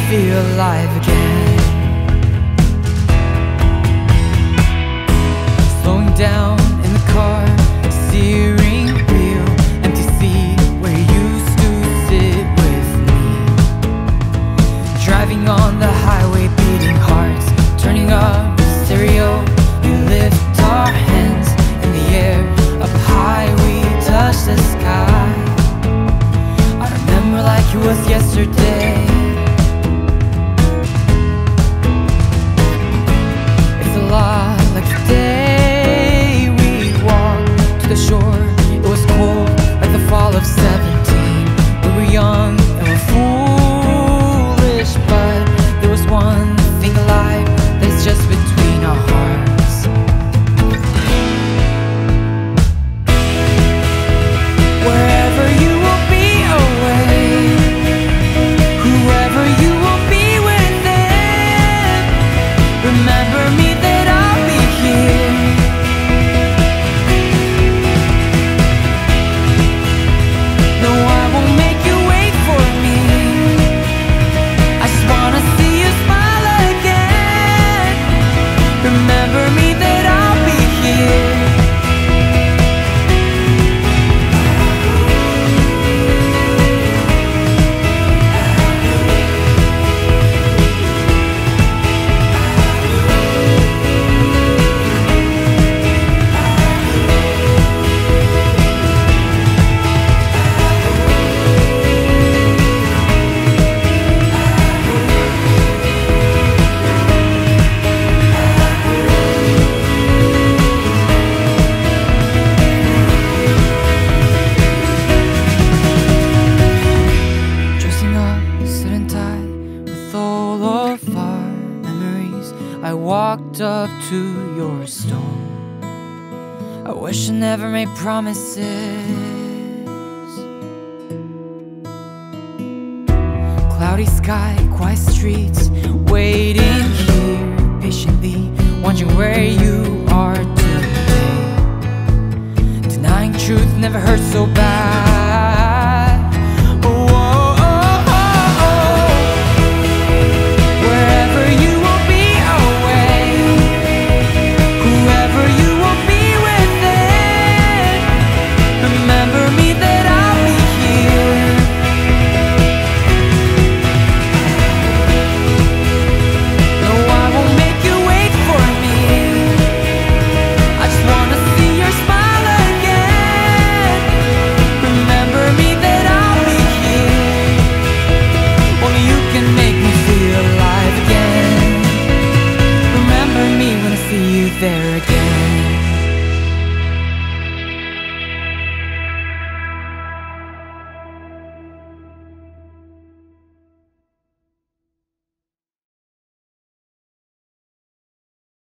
feel alive again. Slowing down in the car, steering wheel, empty seat where you used to sit with me. Driving on the highway, beating hearts, turning up the stereo. We lift our hands in the air, up high we touch the sky. I remember like it was yesterday. It's a lot like the day we walked to the shore. It was cold like the fall of 17. We were young and we're foolish, but there was one thing alive that's just between our hearts. Wherever you will be away, whoever you will be with them, remember me that I'll be here. No, I won't make you wait for me. I just wanna see you smile again. Remember me that I'll be here. I walked up to your stone. I wish I never made promises. Cloudy sky, quiet streets, waiting here patiently, wondering where you are today. Denying truth never hurt so bad.